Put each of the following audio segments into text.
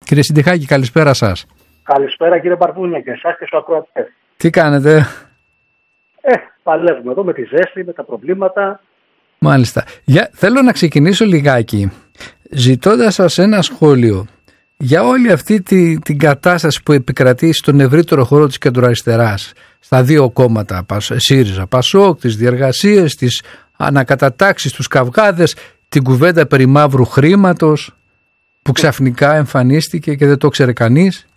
Κύριε Συντιχάκη, καλησπέρα σας. Καλησπέρα κύριε Μπαρβούνια και εσάς και στους ακροατές. Τι κάνετε? Παλεύουμε εδώ με τη ζέστη, με τα προβλήματα. Μάλιστα. Θέλω να ξεκινήσω λιγάκι ζητώντας σας ένα σχόλιο για όλη αυτή την κατάσταση που επικρατεί στον ευρύτερο χώρο της κεντροαριστεράς, στα δύο κόμματα, ΣΥΡΙΖΑ, ΠΑΣΟΚ, τις διεργασίες, τις ανακατατάξεις, τους καυγάδες, την κουβέντα περί μαύρου χρήματος που ξαφνικά εμφανίστηκε και δεν το ξέρε κανείς.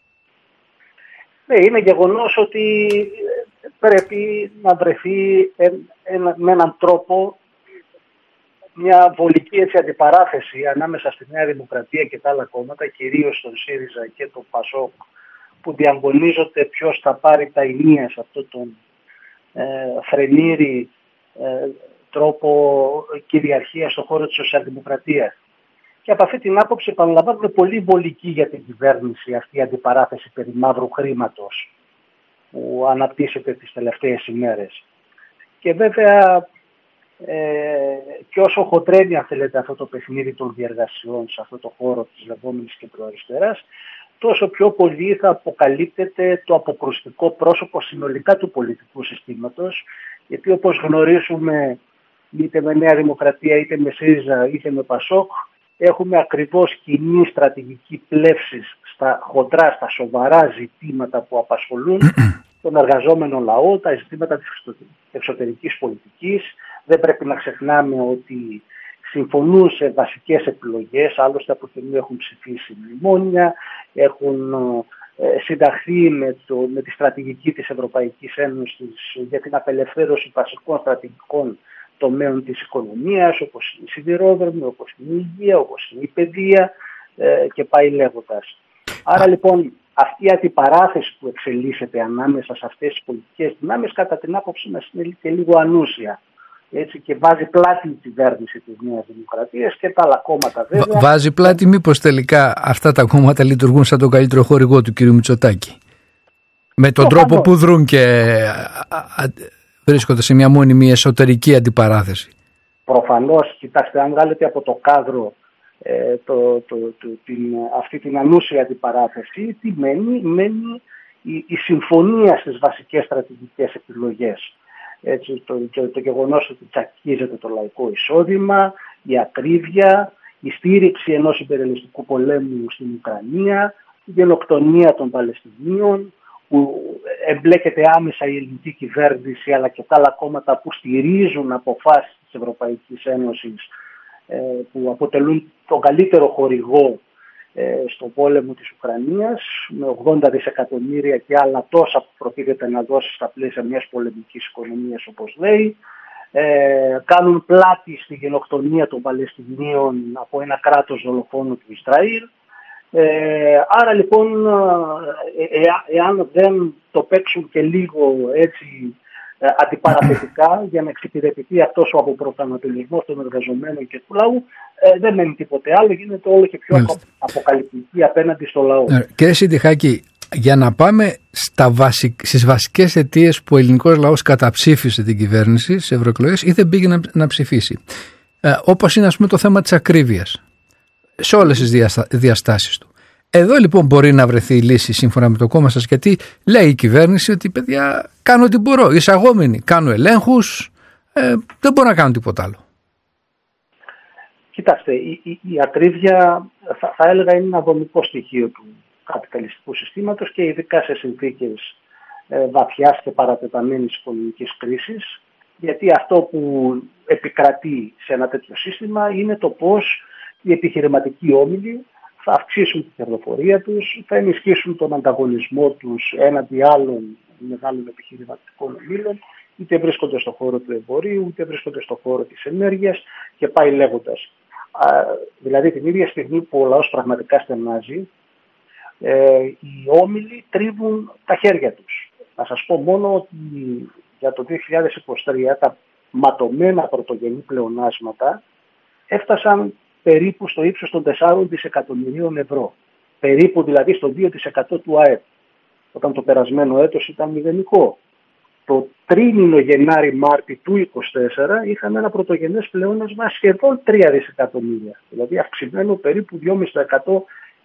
Ναι, είναι γεγονός ότι πρέπει να βρεθεί με έναν τρόπο μια βολική αντιπαράθεση ανάμεσα στη Νέα Δημοκρατία και τα άλλα κόμματα, κυρίως τον ΣΥΡΙΖΑ και τον ΠΑΣΟΚ, που διαγωνίζονται ποιος θα πάρει τα ηνία σε αυτόν τον φρενήρη τρόπο κυριαρχία στον χώρο της σοσιαλδημοκρατίας. Και από αυτή την άποψη, επαναλαμβάνουμε, πολύ βολική για την κυβέρνηση αυτή η αντιπαράθεση περί μαύρου χρήματος που αναπτύσσεται τις τελευταίες ημέρες. Και βέβαια, και όσο χοντρένει, αν θέλετε, αυτό το παιχνίδι των διεργασιών σε αυτό το χώρο της λεγόμενης κεντροαριστεράς, τόσο πιο πολύ θα αποκαλύπτεται το αποκρουστικό πρόσωπο συνολικά του πολιτικού συστήματος, γιατί όπως γνωρίζουμε, είτε με Νέα Δημοκρατία, είτε με ΣΥΡΙΖΑ, είτε με ΠΑΣΟΚ, έχουμε ακριβώς κοινή στρατηγική πλεύσης στα χοντρά, στα σοβαρά ζητήματα που απασχολούν τον εργαζόμενο λαό, τα ζητήματα της εξωτερικής πολιτικής. Δεν πρέπει να ξεχνάμε ότι συμφωνούν σε βασικές επιλογές, άλλωστε από κοινού έχουν ψηφίσει μνημόνια, έχουν συνταχθεί με τη στρατηγική της Ευρωπαϊκής Ένωσης για την απελευθέρωση βασικών στρατηγικών τομέων της οικονομίας, όπως είναι η σιδηρόδρομη, όπως είναι η υγεία, όπως είναι η παιδεία και πάει λέγοντας. Άρα λοιπόν αυτή η αντιπαράθεση που εξελίσσεται ανάμεσα σε αυτές τις πολιτικές δυνάμεις, κατά την άποψή μας, είναι και λίγο ανούσια. Έτσι, και βάζει πλάτη η κυβέρνηση της Νέας Δημοκρατίας και τα άλλα κόμματα βέβαια. Βάζει πλάτη, μήπως τελικά αυτά τα κόμματα λειτουργούν σαν τον καλύτερο χορηγό του κ. Μητσοτάκη? Με τον τρόπο που δρούν και βρίσκονται σε μια μόνιμη εσωτερική αντιπαράθεση. Προφανώς, κοιτάξτε, αν βγάλετε από το κάδρο αυτή την ανούσια αντιπαράθεση, τι μένει η συμφωνία στις βασικές στρατηγικές επιλογές. Έτσι, το γεγονός ότι τσακίζεται το λαϊκό εισόδημα, η ακρίβεια, η στήριξη ενός υπερελιστικού πολέμου στην Ουκρανία, η γενοκτονία των Παλαιστινίων, που εμπλέκεται άμεσα η ελληνική κυβέρνηση αλλά και τα άλλα κόμματα που στηρίζουν αποφάσεις της Ευρωπαϊκής Ένωσης που αποτελούν τον καλύτερο χορηγό στον πόλεμο της Ουκρανίας, με 80 δισεκατομμύρια και άλλα τόσα που προτείνεται να δώσει στα πλαίσια μιας πολεμικής οικονομίας, όπως λέει. Κάνουν πλάτη στη γενοκτονία των Παλαιστινίων από ένα κράτος δολοφόνο του Ισραήλ. Άρα λοιπόν, εάν δεν το παίξουν και λίγο έτσι αντιπαραθετικά για να εξυπηρετηθεί αυτός ο αποπροσανατολισμός των εργαζομένων και του λαού, δεν μένει τίποτε άλλο, γίνεται όλο και πιο αποκαλυπτική απέναντι στο λαό. Κύριε Συντιχάκη, για να πάμε στις βασικές αιτίες που ο ελληνικός λαός καταψήφισε την κυβέρνηση στις ευρωεκλογές ή δεν πήγε να ψηφίσει, όπως είναι, ας πούμε, το θέμα της ακρίβειας σε όλες τις διαστάσεις του. Εδώ λοιπόν μπορεί να βρεθεί η λύση σύμφωνα με το κόμμα σας, γιατί λέει η κυβέρνηση ότι, παιδιά, κάνω ό,τι μπορώ, εισαγόμενοι, κάνω ελέγχους, δεν μπορώ να κάνω τίποτα άλλο. Κοιτάξτε, η ακρίβεια θα έλεγα είναι ένα δομικό στοιχείο του καπιταλιστικού συστήματος και ειδικά σε συνθήκες βαθιάς και παρατεταμένης οικονομικής κρίσης, γιατί αυτό που επικρατεί σε ένα τέτοιο σύστημα είναι το πώς οι επιχειρηματικοί όμιλοι θα αυξήσουν την κερδοφορία τους, θα ενισχύσουν τον ανταγωνισμό τους έναντι άλλων μεγάλων επιχειρηματικών ομίλων, είτε βρίσκονται στον χώρο του εμπορίου, είτε βρίσκονται στον χώρο της ενέργειας και πάει λέγοντας. Δηλαδή την ίδια στιγμή που ο λαός πραγματικά στενάζει, οι όμιλοι τρίβουν τα χέρια τους. Να σας πω μόνο ότι για το 2023 τα ματωμένα πρωτογενή πλεονάσματα έφτασαν περίπου στο ύψος των 4 δισεκατομμυρίων ευρώ. Περίπου δηλαδή στο 2% του ΑΕΠ. Όταν το περασμένο έτος ήταν μηδενικό. Το τρίμηνο Γενάρη-Μάρτη του 2024 είχαμε ένα πρωτογενές πλεόνασμα σχεδόν 3 δισεκατομμύρια. Δηλαδή αυξημένο περίπου 2,5%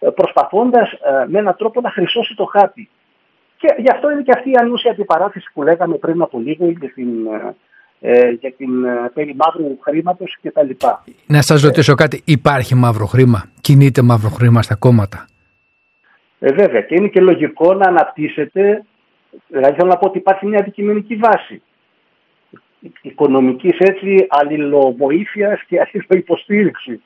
προσπαθώντας με έναν τρόπο να χρυσώσει το χάπι. Και γι' αυτό είναι και αυτή η ανούσια αντιπαράθεση που λέγαμε πριν από λίγο για την περί μαύρου χρήματος κτλ. Να σας ρωτήσω κάτι, υπάρχει μαύρο χρήμα, κινείται μαύρο χρήμα στα κόμματα? Βέβαια, και είναι και λογικό να αναπτύσσεται, δηλαδή θέλω να πω ότι υπάρχει μια αντικειμενική βάση οικονομικής αλληλοβοήθειας και αλληλοϊποστήριξη.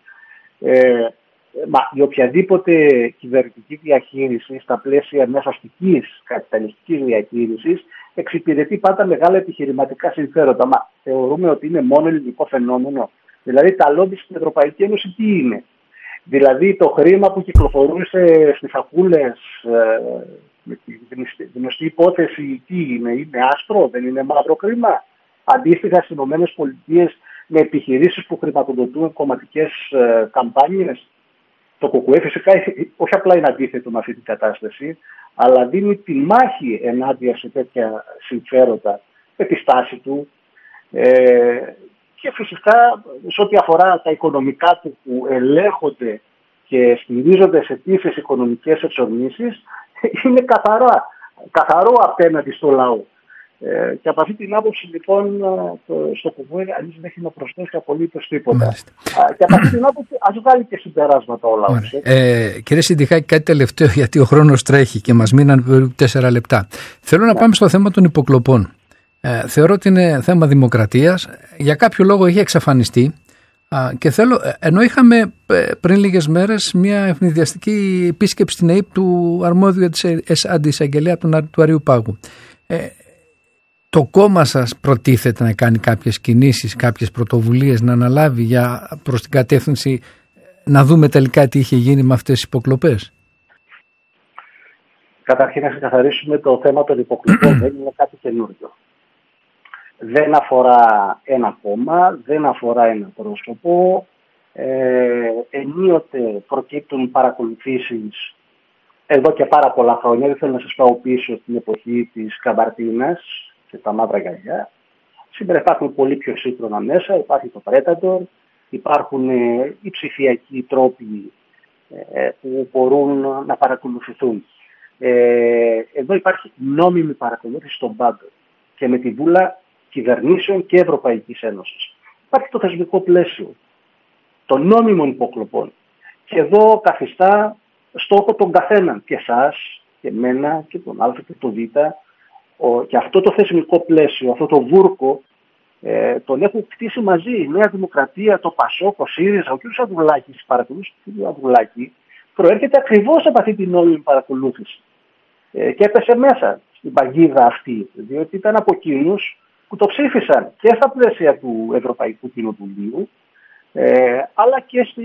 Η οποιαδήποτε κυβερνητική διαχείριση στα πλαίσια μιας αστικής καπιταλιστικής διαχείρισης εξυπηρετεί πάντα μεγάλα επιχειρηματικά συμφέροντα. Μα θεωρούμε ότι είναι μόνο ελληνικό φαινόμενο? Δηλαδή τα λόμπι στην Ευρωπαϊκή Ένωση τι είναι? Δηλαδή το χρήμα που κυκλοφορούσε στις σακούλες με τη γνωστή υπόθεση τι είναι άσπρο, δεν είναι μαύρο χρήμα? Αντίστοιχα στις ΗΠΑ με επιχειρήσεις που χρηματοδοτούν κομματικές καμπάνιες. Το ΚΚΕ φυσικά όχι απλά είναι αντίθετο με αυτή την κατάσταση, αλλά δίνει τη μάχη ενάντια σε τέτοια συμφέροντα με τη στάση του και φυσικά σε ό,τι αφορά τα οικονομικά του που ελέγχονται και στηρίζονται σε τύφες οικονομικές εξορμήσεις, είναι καθαρό απέναντι στο λαό. Και από αυτή την άποψη λοιπόν στο ΚΚΕ δεν έχει να προσθέσει απολύτως τίποτα. Και από αυτή την άποψη ας βγάλει και συμπεράσματα ο λαός. Κύριε Συντιχάκη, κάτι τελευταίο, γιατί ο χρόνος τρέχει και μας μείναν περίπου 4 λεπτά. Θέλω να πάμε στο θέμα των υποκλοπών. Θεωρώ ότι είναι θέμα δημοκρατίας. Για κάποιο λόγο έχει εξαφανιστεί. Και θέλω, ενώ είχαμε πριν λίγες μέρες μια ευνηδιαστική επίσκεψη στην ΑΕΠ του αρμόδιου της αντισαγγελέα του Αριού Πάγου. Το κόμμα σας προτίθεται να κάνει κάποιες κινήσεις, κάποιες πρωτοβουλίες, να αναλάβει προς την κατεύθυνση να δούμε τελικά τι είχε γίνει με αυτές τις υποκλοπές? Καταρχήν να ξεκαθαρίσουμε, το θέμα των υποκλοπών δεν είναι κάτι καινούριο. Δεν αφορά ένα κόμμα, δεν αφορά ένα πρόσωπο. Ενίοτε προκύπτουν παρακολουθήσεις εδώ και πάρα πολλά χρόνια. Δεν θέλω να σας πάω πίσω στην εποχή της Καμπαρτίνας και τα μαύρα γυαλιά. Σήμερα υπάρχουν πολύ πιο σύγχρονα μέσα. Υπάρχει το Predator, υπάρχουν οι ψηφιακοί τρόποι που μπορούν να παρακολουθηθούν. Εδώ υπάρχει νόμιμη παρακολούθηση των πάντων και με τη βούλα κυβερνήσεων και Ευρωπαϊκής Ένωσης. Υπάρχει το θεσμικό πλαίσιο των νόμιμων υποκλοπών. Και εδώ καθιστά στόχο τον καθέναν, και εσάς και εμένα και τον Α και τον Β. Και αυτό το θεσμικό πλαίσιο, αυτό το βούρκο, τον έχουν κτίσει μαζί η Νέα Δημοκρατία, το ΠΑΣΟΚ, ο ΣΥΡΙΖΑ, ο κ. Ανδρουλάκης, παρακολούθηση του κ. Ανδρουλάκη, προέρχεται ακριβώς από αυτή την νόμιμη παρακολούθηση. Και έπεσε μέσα στην παγίδα αυτή, διότι ήταν από εκείνους που το ψήφισαν και στα πλαίσια του Ευρωπαϊκού Κοινοβουλίου, αλλά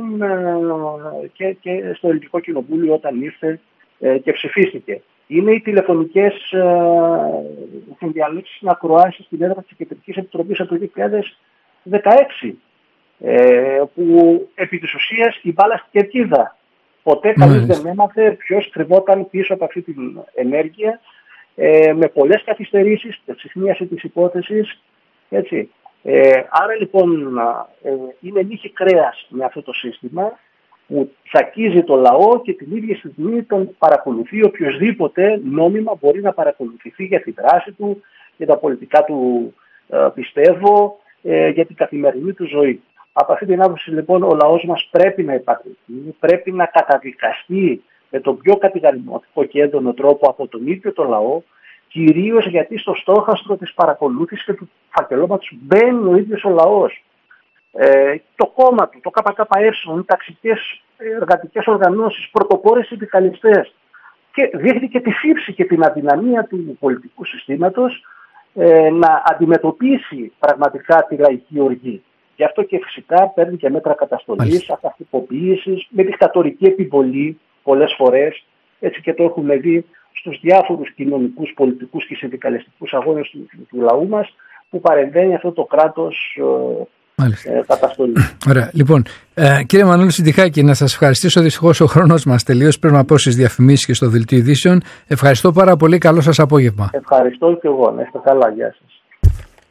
και στο Ελληνικό Κοινοβούλιο όταν ήρθε και ψηφίστηκε. Είναι οι τηλεφωνικές συνδιαλέξεις στην ακροάσεις στην έδρα της Κεντρικής Επιτροπής από το 2016, που επί της ουσίας η μπάλα στην κερκίδα. Ποτέ κανείς δεν έμαθε ποιος κρυβόταν πίσω από αυτή την ενέργεια, με πολλές καθυστερήσεις, ψυχνίαση της υπόθεσης, έτσι. Άρα λοιπόν είναι νύχη κρέας με αυτό το σύστημα που τσακίζει το λαό και την ίδια στιγμή τον παρακολουθεί οποιοσδήποτε νόμιμα μπορεί να παρακολουθηθεί για τη δράση του, για τα πολιτικά του πιστεύω, για την καθημερινή του ζωή. Από αυτή την άποψη λοιπόν ο λαός μας πρέπει να υπακριθεί, πρέπει να καταδικαστεί με τον πιο κατηγορηματικό και έντονο τρόπο από τον ίδιο το λαό, κυρίως γιατί στο στόχαστρο της παρακολούθησης και του φακελώματος μπαίνει ο ίδιος ο λαός. Το κόμμα του, το ΚΚΕ, οι ταξικές εργατικές οργανώσεις, πρωτοπόρες συνδικαλιστές, και δείχνει και τη φύψη και την αδυναμία του πολιτικού συστήματος να αντιμετωπίσει πραγματικά τη λαϊκή οργή. Γι' αυτό και φυσικά παίρνει και μέτρα καταστολής, αυταρχικοποίησης, με δικτατορική επιβολή πολλές φορές, έτσι και το έχουμε δει στους διάφορους κοινωνικούς, πολιτικούς και συνδικαλιστικούς αγώνες του λαού μας, που παρεμβαίνει αυτό το κράτος καταστολή. Ωραία. Λοιπόν, κύριε Μανώλη Συντιχάκη, να σας ευχαριστήσω. Δυστυχώς ο χρόνος μας τελείωσε. Πρέπει να πω στις διαφημίσεις και στο δελτίο ειδήσεων. Ευχαριστώ πάρα πολύ. Καλό σας απόγευμα. Ευχαριστώ και εγώ. Να είστε καλά. Γεια σας.